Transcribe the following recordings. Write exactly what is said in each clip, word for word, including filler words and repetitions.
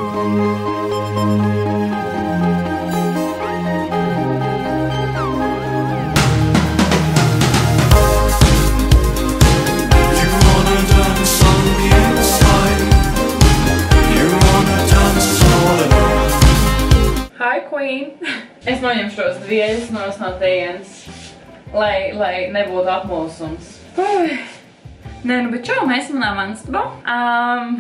Es noņemšu šos dvieļus no tejienes, lai, lai nebūtu apmulsums. Ui. Nē, nu, bet čau, mēs manā manstabā. Um,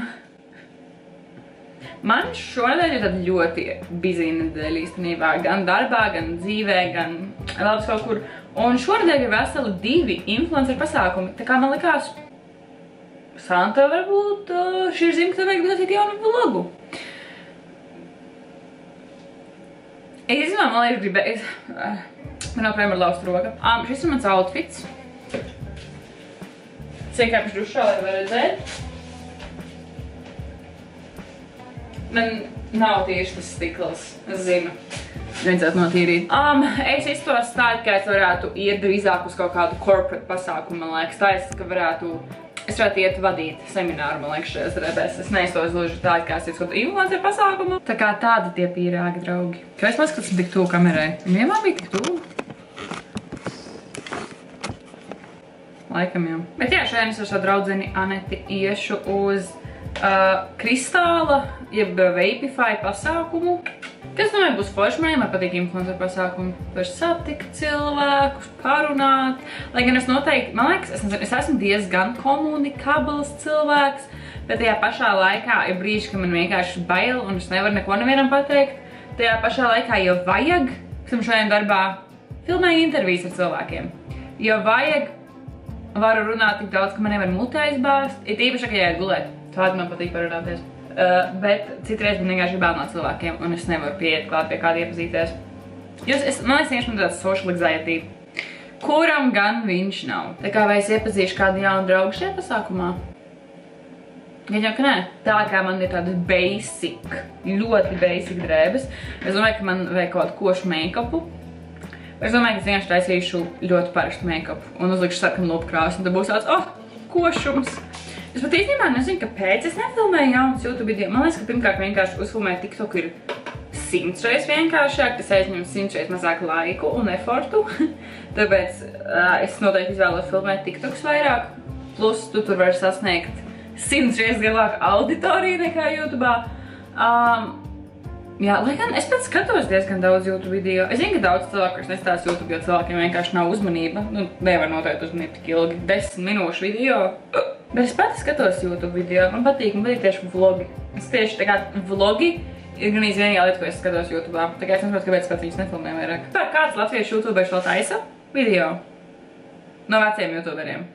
man šonedēļ ir tāda ļoti busy nedēļa īstenībā, gan darbā, gan dzīvē, gan labs kaut kur. Un šonedēļ ir veseli divi influencer pasākumi, tā kā man likās, Santa varbūt šī ir zima, ka tev vajag dotīt jaunu vlogu. Es izdomāju, man liekas, gribēju, man joprojām ir lausta roka. Um, šis ir mans outfits. Cienkārši dušā, lai var redzēt. Man nav tieši tas stikls, es zinu. Vajadzētu notīrīt. Um, es izturos tā, ka es varētu iet drīzāk uz kaut kādu corporate pasākumu, man liekas. Tā es, ka varētu, es varētu iet vadīt semināru, man liekas, šajās drēbēs. Es neiztos gluži tā, kā es iet uz kaut kādu influencer pasākumu. Tā kā tādi tie pīrāgi, draugi. Kā es paskatās tik tuvu kamerai? Vienmēr bija tik tuvu? Laikam jau. Bet jā, šodien es ar savu draudzeni Aneti iešu uz uh, Kristāla, jeb Vapify pasākumu. Kas, domāju, būs forši, man patīk influencer pasākumu. Var satikt cilvēkus, parunāt. Lai gan es noteikti, man liekas, es, es esmu diezgan komunikabls cilvēks, bet tajā pašā laikā ir brīži, ka man vienkārši bail un es nevaru neko nevienam pateikt. Tajā pašā laikā, jo vajag, esam šodien darbā, filmēju intervijas ar cilvēkiem. Jo vajag, varu runāt tik daudz, ka man nevar mutē izbāzt. Ir īpaši, ka jāiet gulēt. Tādi man patīk parunāties. Uh, bet citreiz man vienkārši bail no cilvēkiem, un es nevaru pieiet klāt pie kāda iepazīties. Jūs, es, man liekas, vienkārši man tāds social anxiety, kuram gan viņš nav. Tā kā vai es iepazīšu kādu jaunu draugu šajā pasākumā? Gan jau, ka nē. Tā kā man ir tāda basic, ļoti basic drēbes. Es domāju, ka man vajag kaut kādu košu make-upu. Es domāju, ka es vienkārši taisīšu ļoti parastu make-upu un uzlikšu sarkanu lupkrāsu, un tad būs tāds, oh, košums. Es pat īstenībā nezinu, kāpēc es nefilmēju jaunas YouTube video. Man liekas, ka pirmkārt vienkārši uzfilmēt TikTok ir simts reizes vienkāršāk, tas aizņem simts reizes mazāk laiku un efortu. Tāpēc uh, es noteikti izvēlos filmēt TikToks vairāk. Plus, tu tur var sasniegt simts reizes lielāku auditoriju nekā YouTube'ā. Um, jā, lai gan es pēc skatos diezgan daudz YouTube video. Es zinu, ka daudz cilvēku, kas nestāsta YouTube, jo cilvēkiem vienkārši nav uzmanība. Nu, nevar noteikti uzmanību tik ilgi, desmit minūšu video. Bet es pati skatos YouTube video, man patīk, man patīk tieši vlogi. Es tieši tā kā vlogi ir gan vienīgā lieta, ko es skatos YouTube'ā. Tā kā es nesaprotu, kāpēc kāds viņus nefilmē vairāk. Tā kāds latviešu YouTuberis vēl taisa video no veciem YouTuberiem?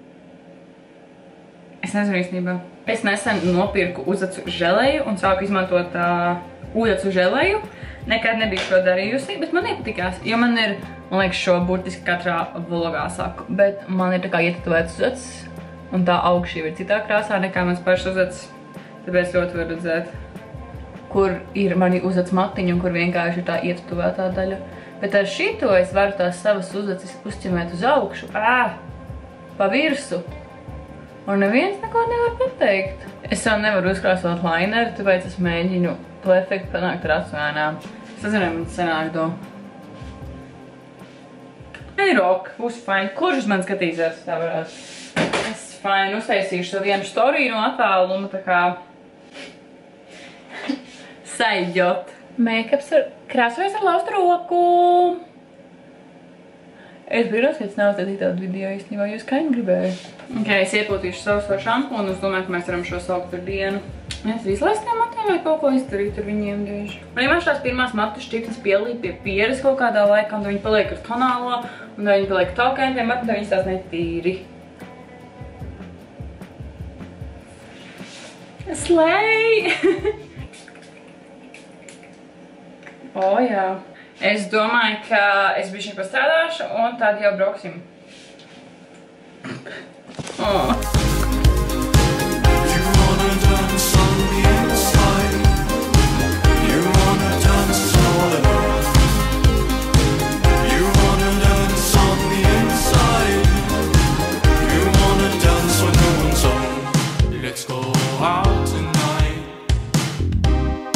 Es nezinu īstenībā. Es nesen nopirku uzacu želeju un sāku izmantot uh, uzacu želeju. Nekad nebiju šo darījusi, bet man iepatikās, jo man ir, man liekas, šo burtiski katrā vlogā saku. Bet man ir tā kā ietatuēts uzacs. Un tā augšība ir citā krāsā nekā mans pašs uzacs. Tāpēc ļoti var redzēt, kur ir mani uzacs matiņi un kur vienkārši ir tā ietatuvētā daļa. Bet ar šito es varu tās savas uzacis uzķemēt uz augšu, ā, pa virsu. Un neviens neko nevar pateikt. Es jau nevaru uzkrāsot lineru, tāpēc es mēģinu to efektu panākt ar atsvēnām. Es nezinu, man sanāk to. Ei, Rok, būs fine. Kurš uz mani skatīsies? Tā varētu. Es fine uztaisīšu vienu storiju no attāluma, tā kā saļģot. Make-ups ir krāsojas ar laustu roku. Es brīnos, ka es nav uztaisīt tādu video īstenībā, jo es kaini gribēju. Ok, es iepūtīšu savu savu šampūnu un es domāju, ka mēs varam šo saukt par dienu. Mēs arī izlaistiem matiem vai kaut ko izdarīt ar viņiem dieži. Man vienmēr tās pirmās matu šķipnes pielīp pie pieres kaut kādā laikā, un tad viņi paliek ar tonālo, un tad viņi paliek tokēntiem, bet tad viņas tās netīri. Slay! O, jā. Es domāju, ka es bišķiņ pastrādāšu, un tad jau brauksim. Oh. Let's go out tonight.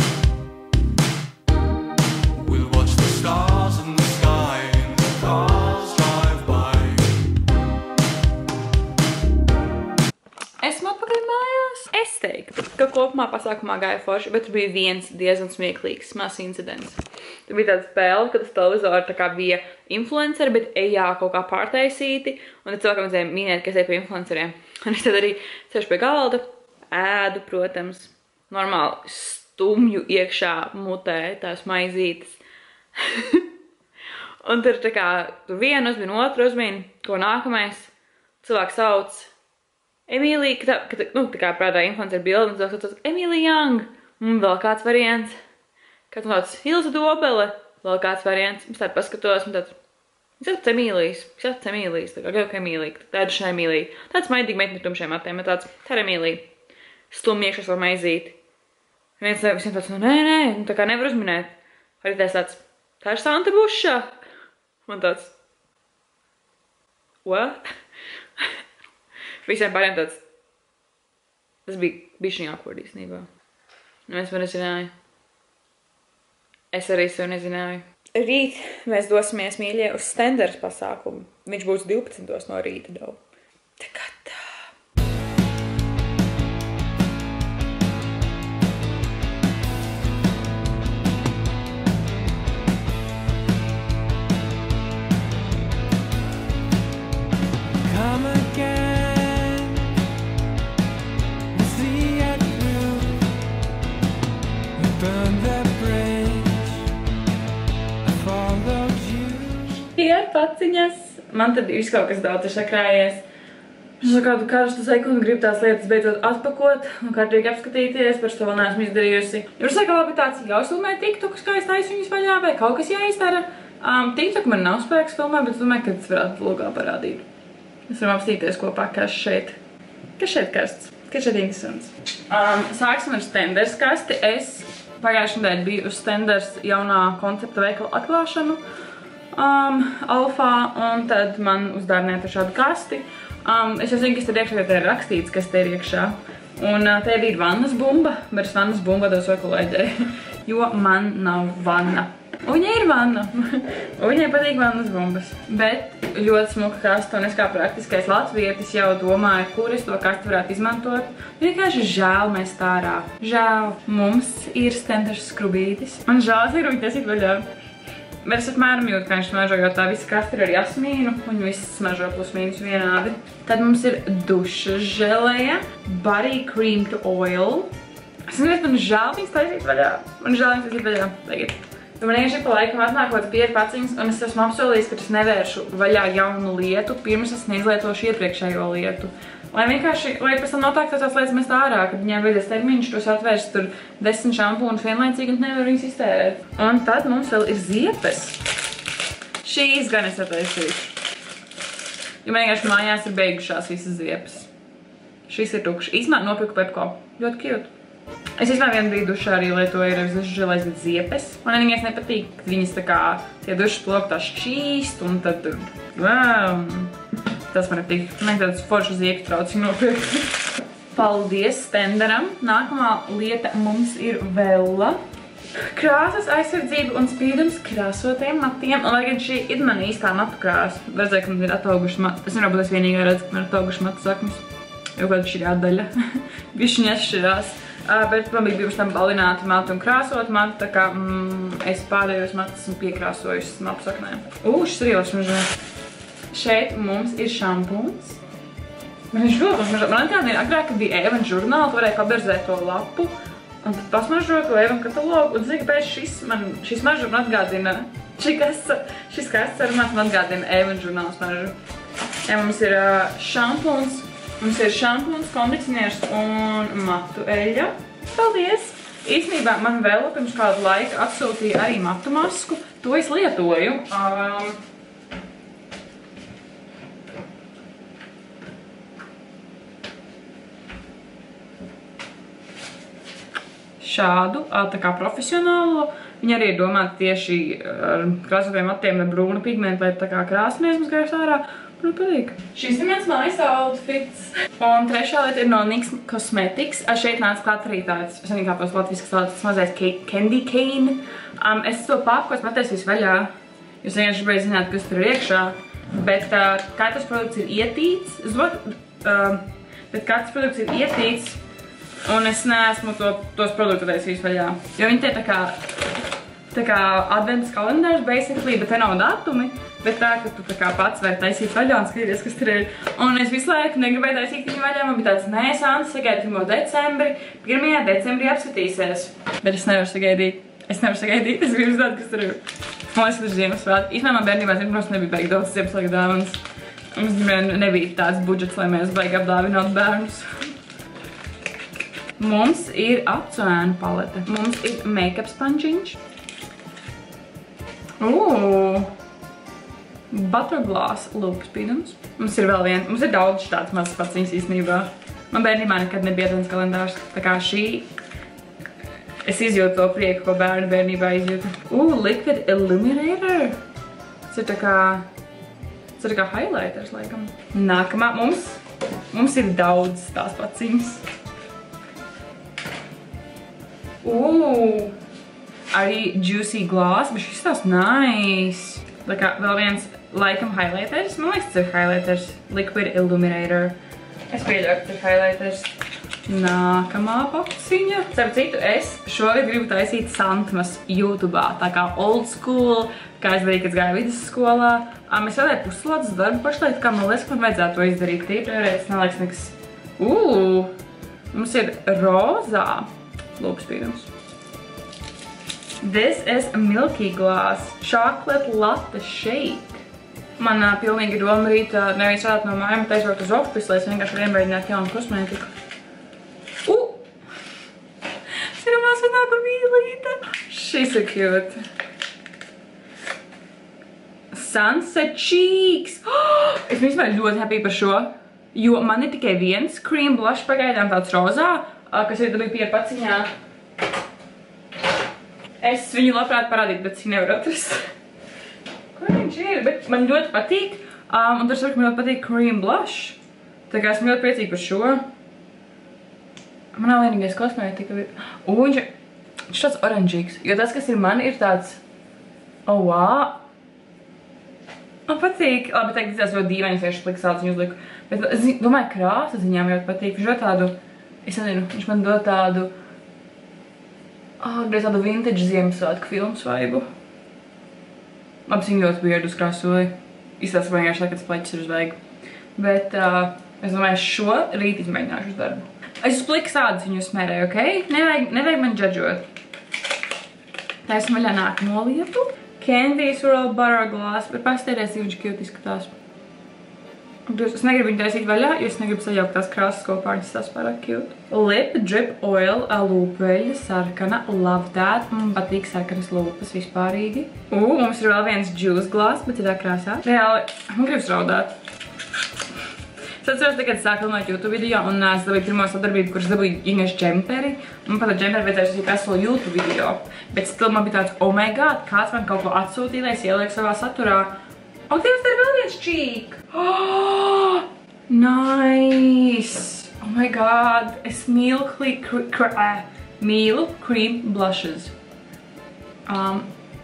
kopumā pasākumā gāja forši, bet tur bija viens diezgan smieklīgs mazs incidents. Tur bija tāda spēle, kad uz televizoru tā kā bija influenceri, bet ejā kaut kā pārtaisīti, un tad cilvēkam vajadzēja minēt, ka es eju pie influenceriem. Un es tad arī sēžu pie galda, ēdu, protams, normāli stumju iekšā mutē tās maizītes. Un tur tā kā tur vienu uzminu, otru uzminu, ko nākamais cilvēks sauc Emīlija, ka tā, ka tā, nu, tā kā prātā influencer bildi, un cilvēks sauc Emīlija Young, un vēl kāds variants, kāds man tāds Ilza Dobele, vēl kāds variants, es tādu paskatos, un tāds, es tāds Emīlijas, es tāds Emīlijas, tā kā jau ka Emīlija, tāda šā Emīlija, tāds maidīgi meitni tumšiem matiem, un tāds, tā ir Emīlija, stumj iekšā savu maizīti. Viens visiem tāds, nu nē, nē, nu tā kā nevar uzminēt, arī tās tāds, tā ir Santa Buša. Man tāds, what? Visiem pāriem tāds, tas bija bišķiņ awkward īstenībā. Neviens man nezināja. Es arī sev nezināju. Rīt mēs dosimies, mīļie, uz Stenders pasākumu. Viņš būs divpadsmitos no rīta daudz. Tā kā tā. Ir paciņas. Man tad viss kaut kas daudz ir sakrājies. Es ar kādu karstu sekundi gribu tās lietas beidzot atpakot un kārtīgi apskatīties, par to vēl neesmu izdarījusi. Ir saka labi tāds jāuzfilmē tiktokus, kā es taisu viņus vaļā, vai kaut kas jāizdara. Um, tiktok man nav spēks filmē, bet es domāju, ka tas varētu logā parādīt. Mēs varam apstīties kopā, kas šeit, kas šeit karsts, kas šeit interesants. Um, sāksim ar Stenders kasti. Es pagājušajā nedēļā biju uz Stenders jaunā koncepta veikala atklāšanu. Um, alfā, un tad man uzdāvināja par šādu kasti. Um, es jau zinu, kas tad iekšā, te ir rakstīts, kas te ir iekšā. Un uh, te ir vannas bumba, bet es vannas bumba dos vai kolēģei, jo man nav vanna. Viņai ir vanna, viņai patīk vannas bumbas. Bet ļoti smuka kasta, un es kā praktiskais latvietis jau domāju, kur es to kastu varētu izmantot. Vienkārši žēl mest ārā. Žēl, mums ir Stenders skrubītis. Man žēl, ir viņi taisīt vaļā. Bet es apmēram jūtu, ka viņš smažo, jo tā visa kasta ir ar jasmīnu, un viss smažo plus mīnus vienādi. Tad mums ir dušas želeja, body creamed oil. Es nezinu, man žēl viņas taisīt vaļā. Man žēl viņas taisīt vaļā. Tagad. Man vienkārši pa laikam atnākot pie paciņas, un es esmu apsolījis, ka es nevēršu vaļā jaunu lietu, pirms es neizlietošu iepriekšējo lietu. Lai vienkārši, lai pēc tam notiek tās lietas mest ārā, kad viņām beidzies termiņš, tos atvērst tur desmit šampūnus vienlaicīgi un nevar viņas iztērēt. Un tad mums vēl ir ziepes. Šīs gan es attaisīšu. Jo man vienkārši mājās ir beigušās visas ziepes. Šīs ir tukšas. Īsmā nopirku Pepko. Ļoti cute. Es īsmā vienu brīdu dušā arī lietoju ar dušas želēs, bet ziepes. Man viņas nepatīk, kad viņas tā kā tie dušas ploki tā šķīst un tad tur... Wow. Tas man nepatīk. Man tāds foršu ziepju trauciņu nopirkt. Paldies Stenderam. Nākamā lieta mums ir Vella. Krāsas aizsardzība un spīdums krāsotiem matiem. Un, lai gan šī ir man īstā matu krāsa. Redzēju, ka man ir atauguši matu. Es nevaru būt es vienīgā redzu, ka man ir atauguši matu saknes. Jo kāda šī ir atdaļa. Bišķiņi atšķirās. Uh, bet man bija bijuši tam balināti matu un krāsot matu, tā kā mm, es pārējos matus un piekrāsojusi mapu saknēm. Ū, šis ir ielas mažā. Šeit mums ir šampūns. Man viņš ļoti smaržo. Man atgādina agrāk, kad bija Evan žurnāla, tu varēja paberzēt to lapu un tad pasmaržot to Evan katalogu. Un zini, kāpēc šis man, šis smaržo man atgādina, šis kasts ar man atgādina Evan žurnāla smaržu. Ja, mums ir šampūns, mums ir šampūns, kondicionieris un matu eļļa. Paldies! Īstenībā man vēl pirms kādu laiku atsūtīja arī matu masku. To es lietoju. Um, šādu, tā kā profesionālo. Viņa arī ir domāta tieši ar krāsotiem matiem ar brūnu pigmentu, lai tā kā krāsa neizmazgājas ārā. Man patīk. Šis ir mans mājas outfits. Un trešā lieta ir no Nix Cosmetics. Šeit nāca klāt arī tāds, es nezinu, kāpēc latviski tāds mazais candy cane. Um, es to paku, es matēs visu vaļā. Jūs vienkārši gribēju zināt, kas tur ir iekšā. Bet uh, katrs produkts ir ietīts. Es domāju, uh, bet katrs produkts ir ietīts Un es neesmu to, tos produktu taisījis vaļā. Jo viņi tie tā kā, tā kā adventas kalendārs, basically, bet te nav datumi. Bet tā, ka tu tā kā pats vari taisīt vaļā un skatīties, kas tur ir. Un es visu laiku negribēju taisīt viņu vaļā. Man bija tāds, nē, Santa, sagaidi pirmo decembri. pirmajā decembrī apskatīsies. Bet es nevaru sagaidīt. Es nevaru sagaidīt. Es gribu zināt, kas tur ir. Man liekas, ka tur ir Ziemassvētki. Īstenībā man bērnībā, protams, nebija baigi daudz Ziemassvētku dāvanas. Mums nebija tāds budžets, lai mēs baigi apdāvinātu bērnus. Mums ir acu ēnu palete. Mums ir make-up sponžiņš. Ooh! Butterglass lūpspīdums. Mums ir vēl vien, mums ir daudz štāds mazs paciņas īstenībā. Man bērnībā nekad nebija advents kalendārs. Tā kā šī, es izjūtu to prieku, ko bērnu bērnībā izjūtu. Ooh, liquid illuminator. Tas ir tā kā, tas ir tā kā highlighters, laikam. Nākamā mums, mums ir daudz tās paciņas. Ooh, arī juicy gloss, bet šis tās nice. Tā kā vēl viens laikam highlighters. Man liekas, tas ir highlighters. Liquid illuminator. Es pieļauju, ka tas ir highlighters. Nākamā paciņa. Starp citu, es šogad gribu taisīt Santmas YouTube'ā. Tā kā old school, kā es darīju, kad gāju vidusskolā. Mēs vēlēju puslodas darbu pašlaik, kā man liekas, man vajadzētu to izdarīt. Tīprēs, neliekas nekas. Ū, mums ir rozā lūpspīdums. This is Milky Glass chocolate latte shake. Man uh, pilnīgi doma rīt uh, nevis rādāt no mājām, bet aizbraukt uz office, lai es vienkārši varu iemēģināt jaunu kosmētiku. Uh! Tas ir mazināka mīlīte. Šis ir cute. Sunset Cheeks. Oh! Es vispār ļoti happy par šo, jo man ir tikai viens cream blush pagaidām tāds rozā, uh, kas ir dabīgi pie paciņā. Es viņu labprāt parādītu, bet es nevaru atrast. Kur viņš ir? Bet man ļoti patīk. Um, un tas var, ka man ļoti patīk cream blush. Tā kā esmu ļoti priecīgi par šo. Man nav vienīgais kosmētika. U, viņš ir viņš tāds oranžīgs. Jo tas, kas ir man, ir tāds... Oh, wow! Man patīk. Labi, teikt, tas ļoti dīvaini, es vienkārši liku sāciņu uzliku. Bet es domāju, krāsa ziņām ļoti patīk. Viņš dod tādu... Es nezinu, viņš man dod tādu... Oh, reiz tādu vintage Ziemassvētku filmas vaibu. Labs viņu ļoti weird uzkrāsoja. Izstāsta vienkārši tā, kad pleķis ir uz veigu. Bet uh, es domāju, šo rīt izmēģināšu uz darbu. Es uz plikas ādas viņu smērēju, ok? Nevajag, nevajag man džadžot. Tā esmu vaļā nākamo lietu. Candy Swirl Butter Glass, bet pastērēs viņš cute izskatās. Es negribu viņu taisīt vaļā, jo es negribu sajaukt tās krāsas kopā, viņas tās pārāk cute. Lip Drip Oil lūpeļa sarkana. Love that. Man patīk sarkanas lūpas vispārīgi. U, mums ir vēl viens juice glass, bet ir tā krāsā. Reāli, man gribas raudāt. Es atceros, kad sāku filmēt YouTube video, un es dabīju pirmo sadarbību, kuras dabīju Ignešu džemperi. Man pat ar džemperi vajadzēja uzsīt veselu YouTube video. Bet still man bija tāds, oh my god, kāds man kaut ko atsūtīja, lai es ielieku savā saturā. O, Dievs, tā ir vēl viens čīk! Oh, nice! Oh my god, es mīlu, uh, mīlu cream blushes. Um,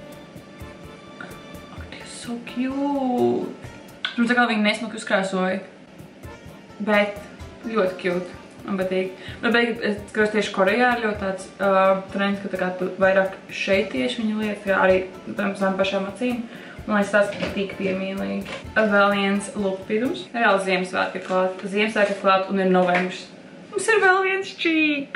oh, they're so cute! Mums tā kā viņi nesmuki uzkrāsoja. Bet ļoti cute. Man patīk. Man patīk, es skatos tieši Korejā ir ļoti tāds uh, trends, ka tā kā tu vairāk šeit tieši viņa lietas, kā arī tam zem pašām acīm. Man liekas, tās patīk piemīlīgi. Vēl viens lūpspīdums. Reāli Ziemassvētki ir klāt. Ziemassvētki ir klāt un ir novembris. Mums ir vēl viens čīk.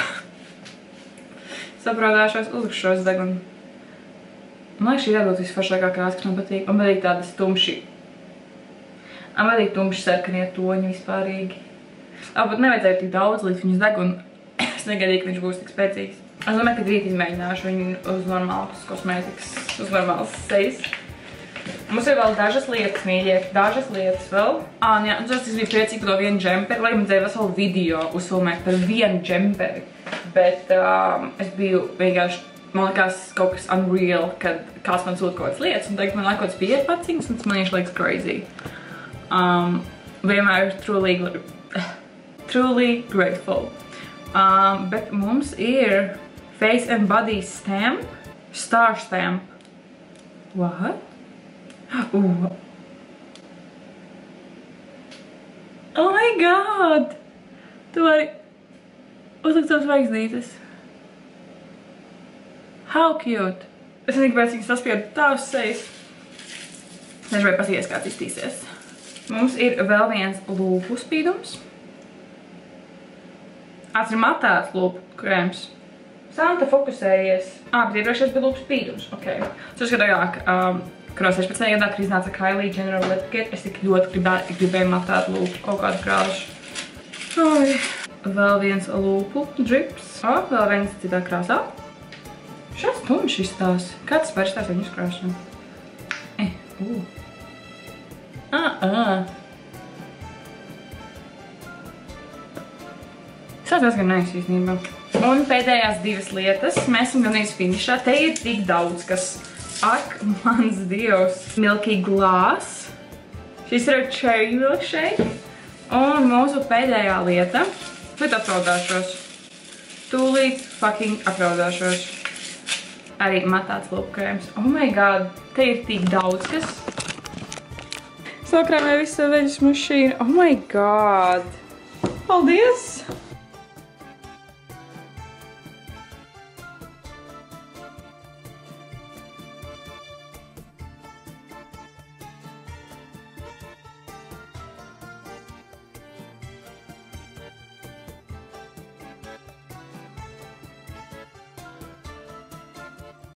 Saprādāšos, uzlikšos degunu. Man liekas, šī jābūt visforšākā krāsa, kas man patīk. Man patīk tādas tumši. Man patīk tumši sarkanie toņi vispārīgi. Pat nevajadzēja tik daudz līdz viņus deg un es negaidīju, ka viņš būs tik spēcīgs. Es domāju, ka rīt izmēģināšu viņu uz normālas kosmētikas, uz normālas sejas. Mums ir vēl dažas lietas, mīļie, dažas lietas vēl. Ā, jā, un tas bija priecīgi par to vienu džemperi, lai man dzēja veselu video uzfilmēt par vienu džemperi. Bet um, es biju vienkārši, man likās kaut kas unreal, kad kāds man sūta kaut kādas lietas, un tagad man liek kaut kāds pieci paciņas, un tas man vienkārši liekas crazy. Um, vienmēr truly, truly grateful. Um, bet mums ir Face and Body stamp, Star stamp. What? Ooh. Oh my god! Tu vari... Uzlikt savas zvaigznītes. How cute. Es nezinu, kāpēc viņas saspiedu tā uz sejas. Nežu vai paskaties, kāds iztīsies. Mums ir vēl viens lūpu spīdums. Ats ir matēts lūpu krēms. Santa fokusējies. Ā, bet iepriekšējais bija lūpu spīdums. Ok. Es uzskatījāk, um, ka no sešpadsmitajā gadā, kad iznāca Kylie General Lip Kit, es tik ļoti gribēju, gribēju matēt lūpu kaut kādu krāšu. Oi. Vēl viens lūpu drips. O, vēl viens citā krāsā. Šāds tumšs izstās. Kāds vērstās viņu uzkrāšanu? Eh, ū. Ā, ā. Sāc gan nevis īstenībā. Un pēdējās divas lietas. Mēs esam gan finišā. Te ir tik daudz, kas... Ak, mans dievs. Milky Glass. Šis ir cherry milkshake. Un mūsu pēdējā lieta. Bet apraudāšos. Tūlīt fucking apraudāšos. Arī matāts lūpkrēms. Oh my god. Te ir tik daudz, kas... Sakrāmēju visu veģis mašīnu. Oh my god. Paldies!